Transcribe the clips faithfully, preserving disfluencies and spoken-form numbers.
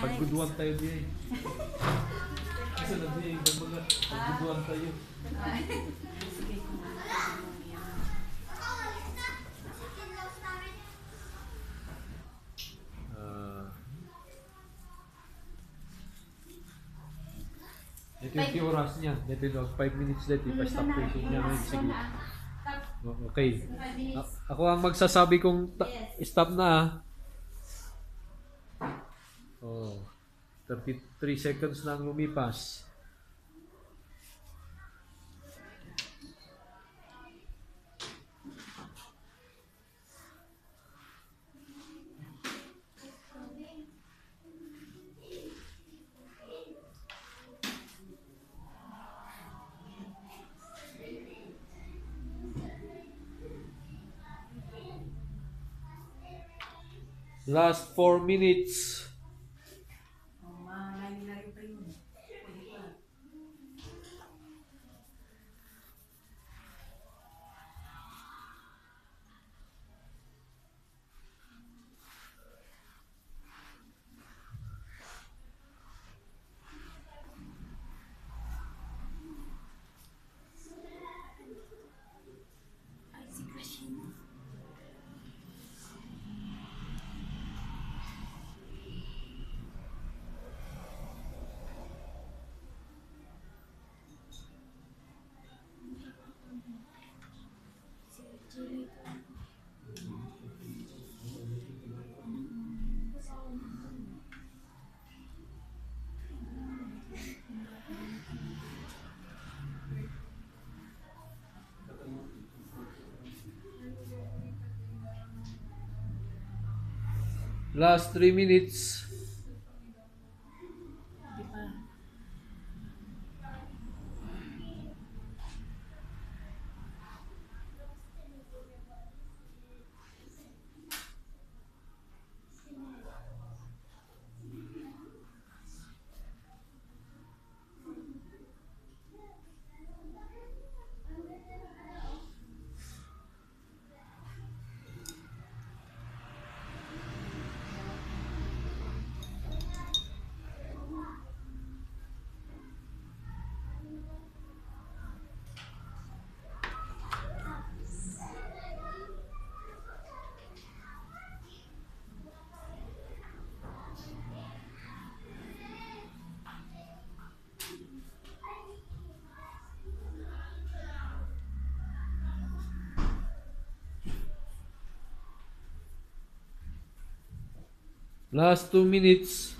Pagguduan tayo diyan. Isa na diyan, kumbaga, pagguduan tayo. Sige, Ah. Ito yung oras niya. Ito yung five minutes dito. Pa-stop tracing niya ngayon. Sige. Okay. A- ako ang magsasabi kung stop na ah. Oh. thirty-three seconds na ang lumipas. Last four minutes. Last three minutes. Last two minutes.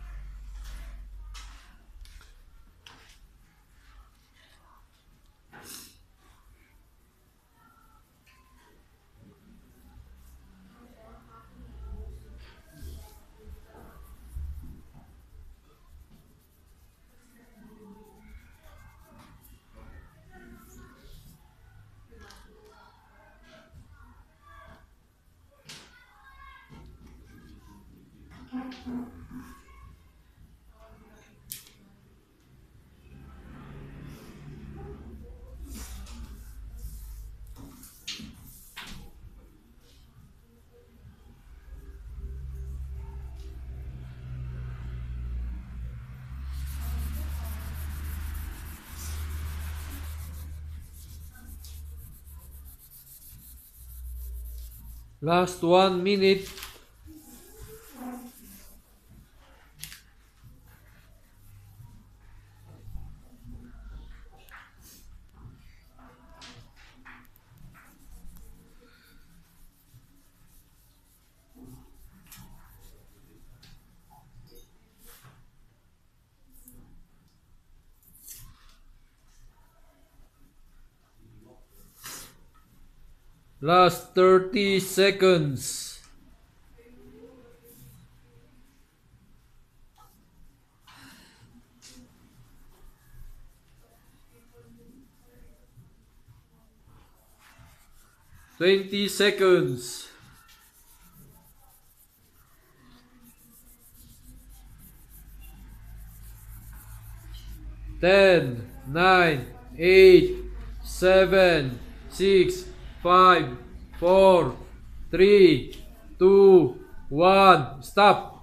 Last one minute. Last thirty seconds. Twenty seconds. Ten, nine, eight, seven, six, five, four, three, two, one. Stop.